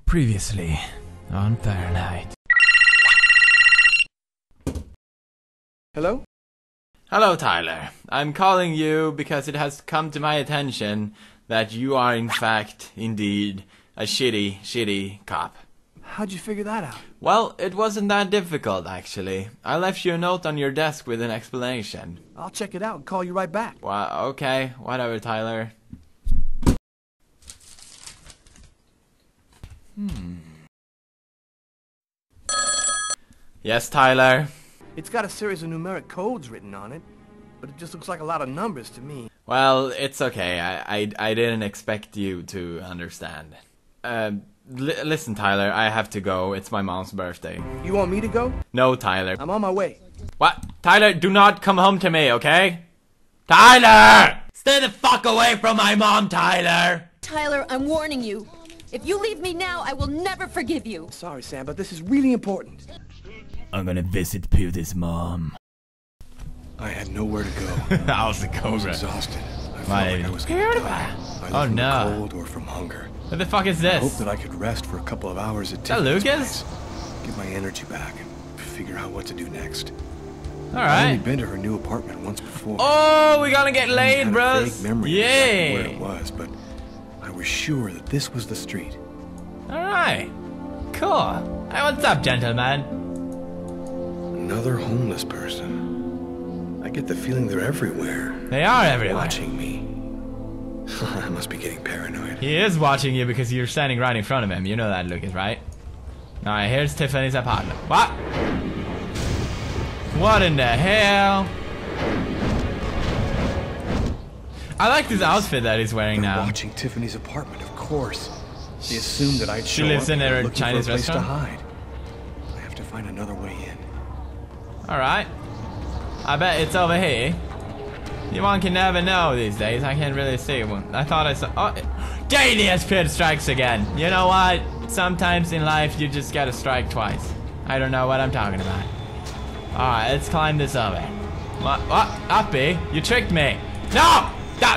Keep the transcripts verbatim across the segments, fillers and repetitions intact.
Previously on Fahrenheit. Hello? Hello, Tyler. I'm calling you because it has come to my attention that you are in fact, indeed, a shitty, shitty cop. How'd you figure that out? Well, it wasn't that difficult, actually. I left you a note on your desk with an explanation. I'll check it out and call you right back. Well, okay, whatever, Tyler. Hmm. Yes, Tyler? It's got a series of numeric codes written on it, but it just looks like a lot of numbers to me. Well, it's okay. I, I, I didn't expect you to understand. Uh, li listen, Tyler, I have to go. It's my mom's birthday. You want me to go? No, Tyler. I'm on my way. What? Tyler, do not come home to me, okay? Tyler! Stay the fuck away from my mom, Tyler! Tyler, I'm warning you. If you leave me now, I will never forgive you. Sorry, Sam, but this is really important. I'm gonna visit Pewdie's mom. I had nowhere to go. How's it I going? was exhausted. I felt My like I was gonna die. Either Oh from no. the cold or from hunger. What the fuck is I this? hope that I could rest for a couple of hours at Is that Tiffany's Lucas? place, get my energy back, and figure out what to do next. I've only Alright. been to her new apartment once before. Oh, we gonna get I laid, had a bros. vague memory of exactly where Yay. it was, but I was sure that this was the street. Alright. Cool. Hey, what's up, gentlemen? Another homeless person. I get the feeling they're everywhere, They are everywhere. watching me. I must be getting paranoid. He is watching you because you're standing right in front of him. You know that, Lucas, right? Alright, here's Tiffany's apartment. What? What in the hell? I like this outfit that he's wearing They're now. watching Tiffany's apartment, of course. They assumed that I'd She show lives up in here a looking Chinese for a place restaurant? to hide. I have to find another way in. Alright. I bet it's over here. You one can never know these days. I can't really see one. I thought I saw. Oh, Daniel's pit strikes again. You know what? Sometimes in life you just gotta strike twice. I don't know what I'm talking about. Alright, let's climb this over. What? What? Uppy? You tricked me. No!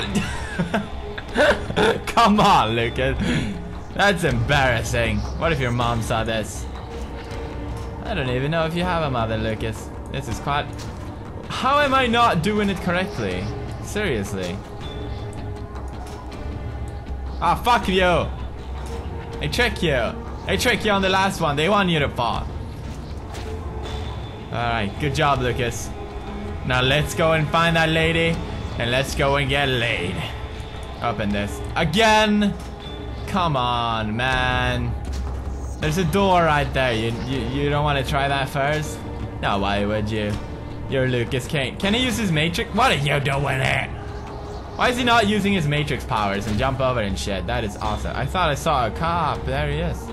Come on, Lucas. That's embarrassing. What if your mom saw this? I don't even know if you have a mother, Lucas. This is quite... How am I not doing it correctly? Seriously. Ah, fuck you. I trick you. I trick you on the last one. They want you to fall. Alright, good job, Lucas. Now let's go and find that lady. And let's go and get laid. Open this. Again! Come on, man. There's a door right there. You, you, you don't want to try that first? No, why would you? You're Lucas Kane. Can he use his matrix? What are you doing here? Why is he not using his matrix powers and jump over and shit? That is awesome. I thought I saw a cop. There he is.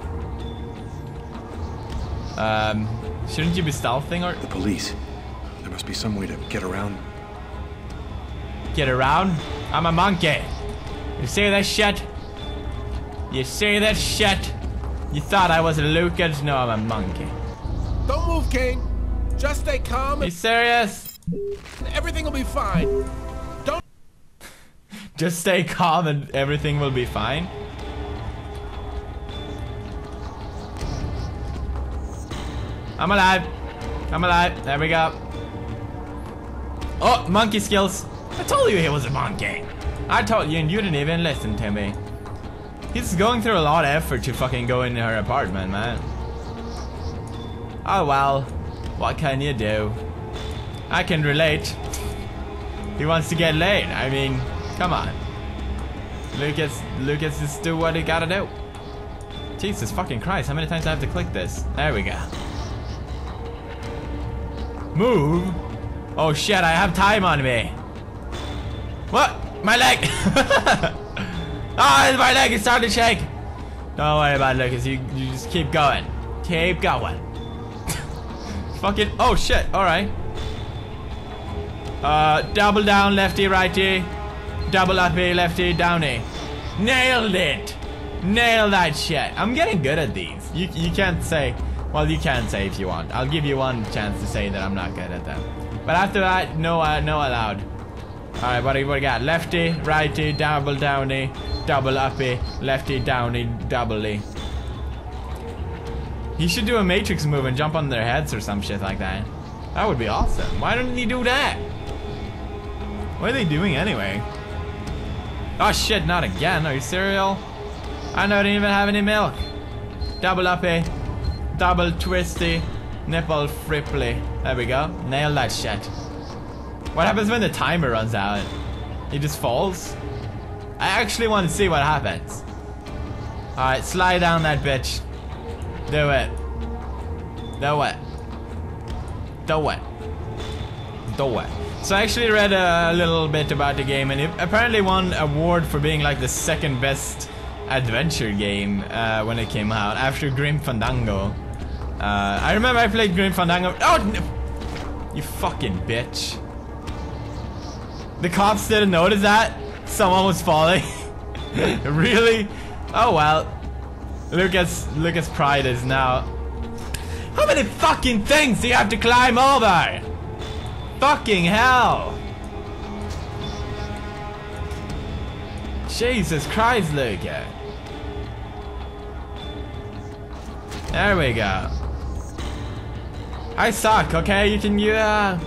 Um, shouldn't you be stealthing or The police. There must be some way to get around. get around? I'm a monkey. You see that shit? You see that shit? You thought I was a Lucas? No, I'm a monkey. Don't move, King. Just stay calm You and serious? everything will be fine. Don't. Just stay calm and everything will be fine. I'm alive. I'm alive. There we go. Oh, monkey skills. I told you he was a monkey. I told you and you didn't even listen to me. He's going through a lot of effort to fucking go in her apartment, man. Oh well. What can you do? I can relate. He wants to get laid. I mean, come on. Lucas, Lucas, just do what he gotta do. Jesus fucking Christ, how many times do I have to click this? There we go. Move? Oh shit, I have time on me. What? My leg! Ah, oh, my leg is starting to shake. Don't worry about it, Lucas, you, you just keep going. Keep going. Fucking, oh shit, alright. Uh, double down, lefty, righty. Double uppy, lefty, downy. Nailed it! Nailed that shit. I'm getting good at these. You, you can't say, well, you can say if you want. I'll give you one chance to say that I'm not good at them. But after that, no, uh, no allowed. Alright, what do you what do you got? Lefty, righty, double downy, double uppy, lefty, downy, doubly. He should do a Matrix move and jump on their heads or some shit like that. That would be awesome. Why didn't he do that? What are they doing anyway? Oh shit, not again. Are you serial? I don't even have any milk. Double uppy. Double twisty. Nipple fripply. There we go. Nail that shit. What happens when the timer runs out? He just falls? I actually want to see what happens. Alright, slide down that bitch. Do it. Do it. Do it. Do it. So I actually read a little bit about the game, and it apparently won an award for being like the second best adventure game uh, when it came out, after Grim Fandango. Uh, I remember I played Grim Fandango. Oh, no. You fucking bitch. The cops didn't notice that? Someone was falling? Really? Oh well. Lucas, Lucas Pride is now... How many fucking things do you have to climb over? Fucking hell. Jesus Christ, Lucas. There we go. I suck, okay? You can, you, uh...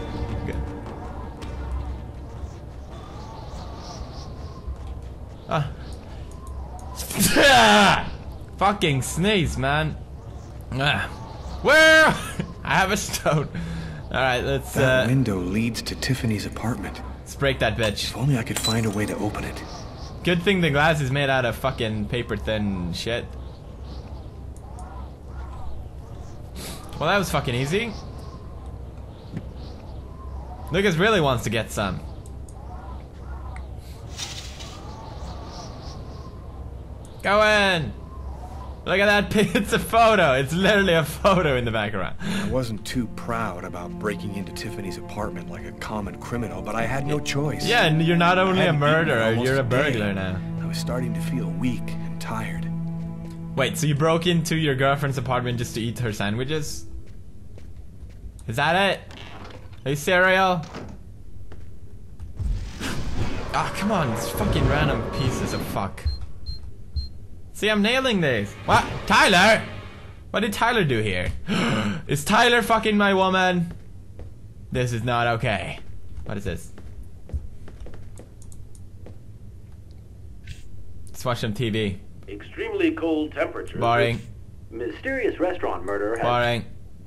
Uh. Fucking sneeze, man. Uh. Where? I have a stone. Alright, let's, uh... That window leads to Tiffany's apartment. Let's break that bitch. If only I could find a way to open it. Good thing the glass is made out of fucking paper thin shit. Well, that was fucking easy. Lucas really wants to get some. Go in! Look at that, it's a photo. It's literally a photo in the background. I wasn't too proud about breaking into Tiffany's apartment like a common criminal, but I had no choice. Yeah, and you're not only a murderer, you're a burglar day. now. I was starting to feel weak and tired. Wait, so you broke into your girlfriend's apartment just to eat her sandwiches? Is that it? Are you serial? Ah, oh, come on, it's fucking random pieces of fuck. See, I'm nailing this. What? Tyler? What did Tyler do here? Is Tyler fucking my woman? This is not okay. What is this? Let's watch some T V. Extremely cold temperatures. Boring. Mysterious restaurant murder has... Boring.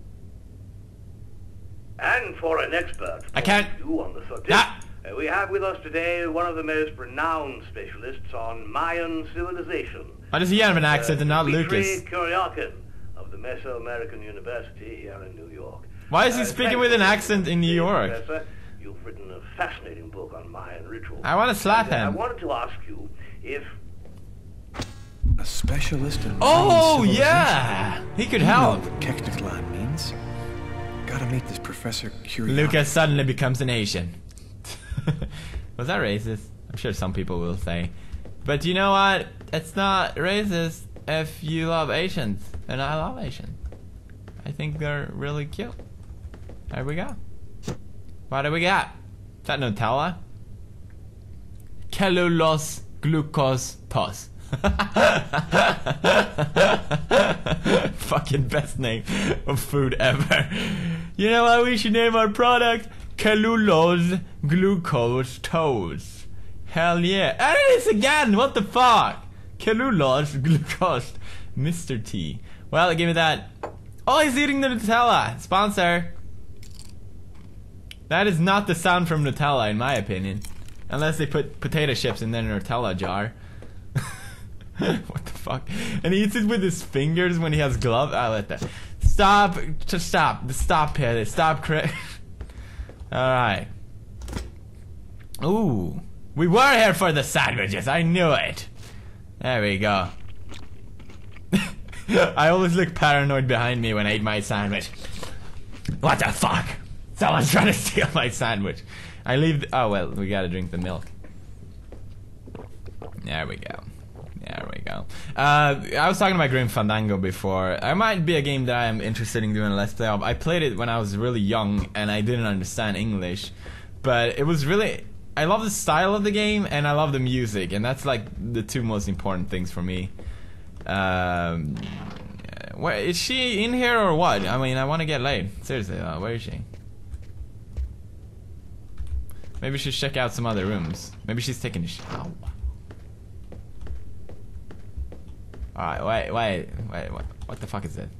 And for an expert I can't. view on the subject, Ah. uh, we have with us today one of the most renowned specialists on Mayan civilization. Why does he have an accent and not Dmitry Lucas? Kuryakin of the Mesoamerican University here in New York. Why is he Uh, speaking thank with you, an accent in New York? Professor. You've written a fascinating book on Mayan rituals. I want to slap And, uh, I him. wanted to ask you if... A specialist in Oh, Mayan yeah! He could civilization? You know help. what Kektiklan means. Gotta meet this Professor Kuryakin. Lucas suddenly becomes an Asian. Was that racist? I'm sure some people will say. But you know what? It's not racist if you love Asians. And I love Asians. I think they're really cute. There we go. What do we got? Is that Nutella? Cellulose glucose tos. Fucking best name of food ever. You know what we should name our product? Cellulose glucose toast. Hell yeah. And it is again! What the fuck? Cellulose glucose. Mister T. Well, give me that. Oh, he's eating the Nutella. Sponsor. That is not the sound from Nutella, in my opinion. Unless they put potato chips in their Nutella jar. What the fuck? And he eats it with his fingers when he has gloves. I let that. Stop. Just stop. Stop it. Stop. Alright. Ooh. We were here for the sandwiches. I knew it. There we go. I always look paranoid behind me when I eat my sandwich. What the fuck? Someone's trying to steal my sandwich. I leave. The, oh well, we gotta drink the milk. There we go. There we go. Uh, I was talking about Grim Fandango before. It might be a game that I am interested in doing a let's play of. I played it when I was really young and I didn't understand English, but it was really. I love the style of the game and I love the music, and that's like the two most important things for me. Um, Where is she in here or what? I mean, I want to get laid. Seriously, uh, where is she? Maybe we should check out some other rooms. Maybe she's taking a shower. Alright, wait, wait, wait, what, what the fuck is it?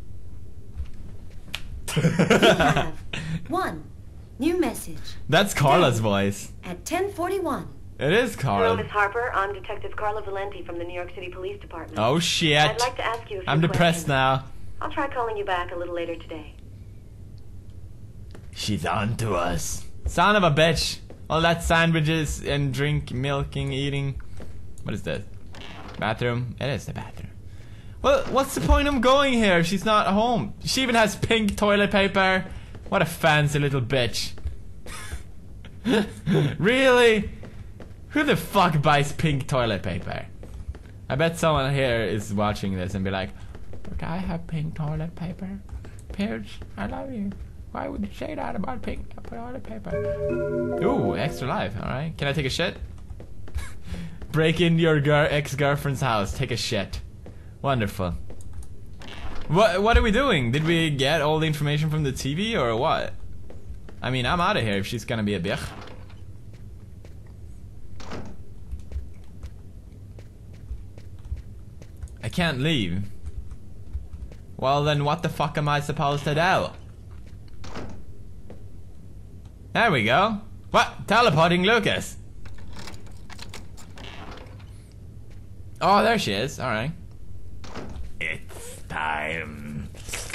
You have one new message. That's Carla's voice. At ten forty-one. It is Hello, Carla. Miss Harper. I'm Detective Carla Valenti from the New York City Police Department. Oh shit. I'd like to ask you a few I'm depressed questions. now. I'll try calling you back a little later today. She's on to us. Son of a bitch. All that sandwiches and drink, milking, eating. What is this? Bathroom? It is the bathroom. Well, what's the point of going here if she's not home? She even has pink toilet paper. What a fancy little bitch. Really? Who the fuck buys pink toilet paper? I bet someone here is watching this and be like, look, I have pink toilet paper. Pierce, I love you. Why would you say that about pink toilet paper? Ooh, extra life, alright. Can I take a shit? Break into your girl ex-girlfriend's house, take a shit. Wonderful. What what are we doing? Did we get all the information from the T V or what? I mean, I'm out of here if she's gonna be a bitch. I can't leave. Well then what the fuck am I supposed to do? There we go. What? Teleporting Lucas. Oh, there she is. Alright. It's time.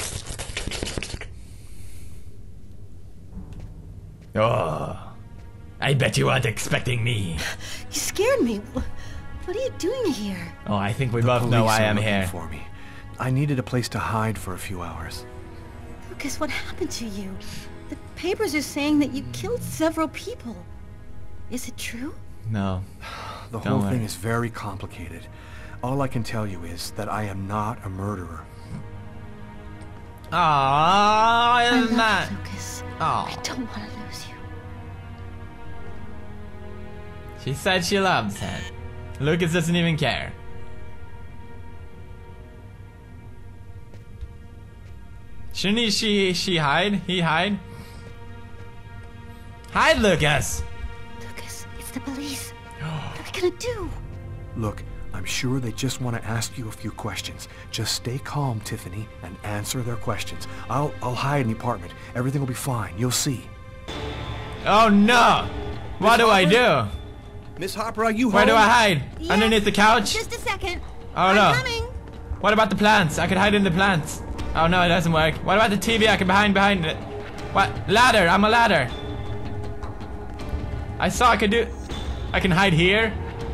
Oh. I bet you weren't expecting me. You scared me. Wh- What are you doing here? Oh, I think we The both know police I are am looking here. for me. I needed a place to hide for a few hours. Lucas, what happened to you? The papers are saying that you killed several people. Is it true? No. The Don't whole worry. thing is very complicated. All I can tell you is that I am not a murderer. Aww, I isn't love that? you, Lucas. Aw. I don't want to lose you. She said she loves him. Lucas doesn't even care. Shouldn't he, she, she hide? He hide? Hide, Lucas! Lucas, it's the police. What are we gonna do? Look, I'm sure they just want to ask you a few questions. Just stay calm, Tiffany, and answer their questions. I'll I'll hide in the apartment. Everything will be fine. You'll see. Oh no! What Miss do I Harper? do? Miss Harper, are you Where home? do I hide? Yes. Underneath the couch? Just a second. Oh I'm no. coming. What about the plants? I could hide in the plants. Oh no, it doesn't work. What about the T V? I can hide behind it. What? Ladder! I'm a ladder. I saw I could do. I can hide here.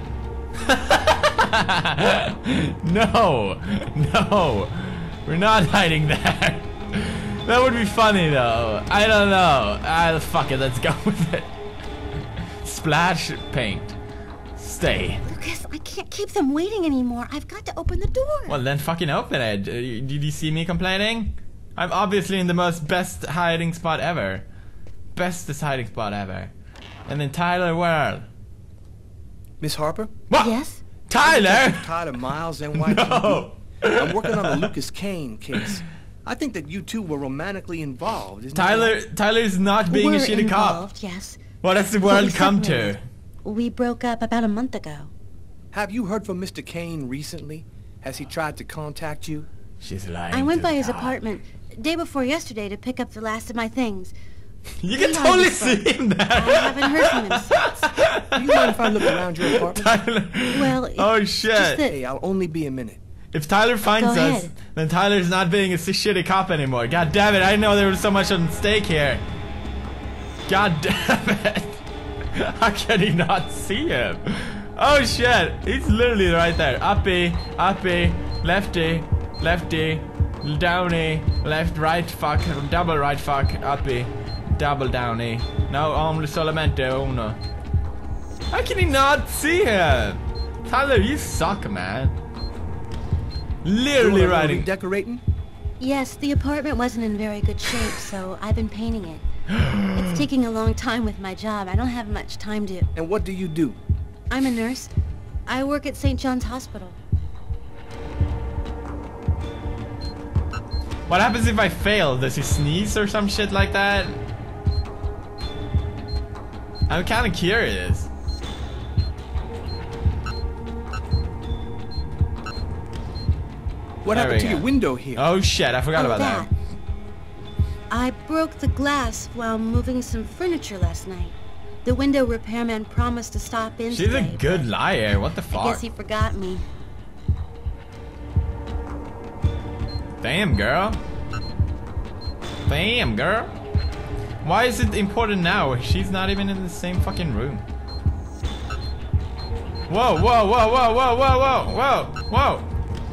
No, no, we're not hiding there. That would be funny though. I don't know. Ah, fuck it. Let's go with it. Splash paint. Stay. Lucas, I can't keep them waiting anymore. I've got to open the door. Well then fucking open it. Uh, Did you see me complaining? I'm obviously in the most best hiding spot ever. Bestest hiding spot ever. In the entire world. Miss Harper? What? Yes? Tyler! Tyler Miles, N Y P D. No! I'm working on the Lucas Kane case. I think that you two were romantically involved, isn't Tyler, it? Tyler's not being We're a shitty cop. involved, yes. What has the But we world come to? separated. We broke up about a month ago. Have you heard from Mister Kane recently? Has he tried to contact you? She's lying. I went to by the his cop. apartment day before yesterday to pick up the last of my things. You can We are totally different. see him there. I haven't heard from him since. Do you mind if I look around your apartment? Tyler. Well, it's Oh just shit. that- Hey, I'll only be a minute. If Tyler finds Go us, ahead. then Tyler's not being a shitty cop anymore. God damn it, I didn't know there was so much on stake here. God damn it. How can he not see him? Oh shit, he's literally right there. Uppy, uppy, lefty, lefty, downy, left, right, fuck, double right, fuck, uppy, double downy. No, only solamente uno. How can he not see him? Tyler, you suck, man. Literally Doing a little writing. redecorating? Yes, the apartment wasn't in very good shape, so I've been painting it. It's taking a long time with my job. I don't have much time to... And what do you do? I'm a nurse. I work at Saint John's Hospital. What happens if I fail? Does he sneeze or some shit like that? I'm kind of curious. What There happened we to your go. window here? Oh shit, I forgot Oh, about that. that. I broke the glass while moving some furniture last night. The window repairman promised to stop in She's today, a good but liar. What the I fuck? guess he forgot me. Damn, girl. Damn, girl. Why is it important now? She's not even in the same fucking room. Whoa, whoa, whoa, whoa, whoa, whoa, whoa, whoa, whoa.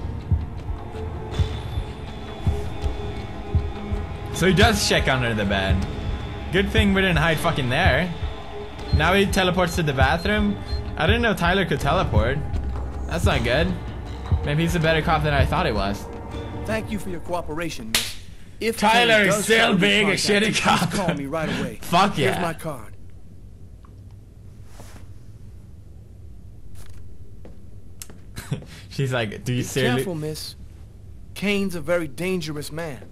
So he does check under the bed. Good thing we didn't hide fucking there. Now he teleports to the bathroom. I didn't know Tyler could teleport. That's not good. Maybe he's a better cop than I thought he was. Thank you for your cooperation, miss. If Tyler Kane is does still try to being a contact shitty you, cop. please call me right away. Fuck yeah. Here's my card. She's like, do you Be seriously? careful, miss. Kane's a very dangerous man.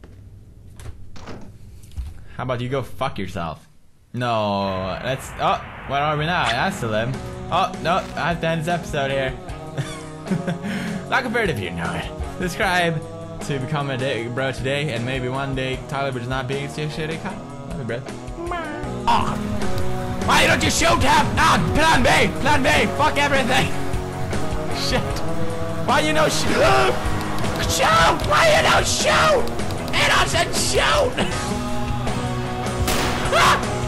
How about you go fuck yourself? No, that's. Oh, where are we now? That's the limb. Oh, no, I have to end this episode here. Like a bird if you know it. Subscribe to become a day, bro today, and maybe one day Tyler was not being so shitty cop. Love you, bro. Oh. Why don't you shoot him? Ah, plan B, plan B, fuck everything. Shit. Why you no shoot? Shoot! Why you no shoot? Innocent shoot! Ah!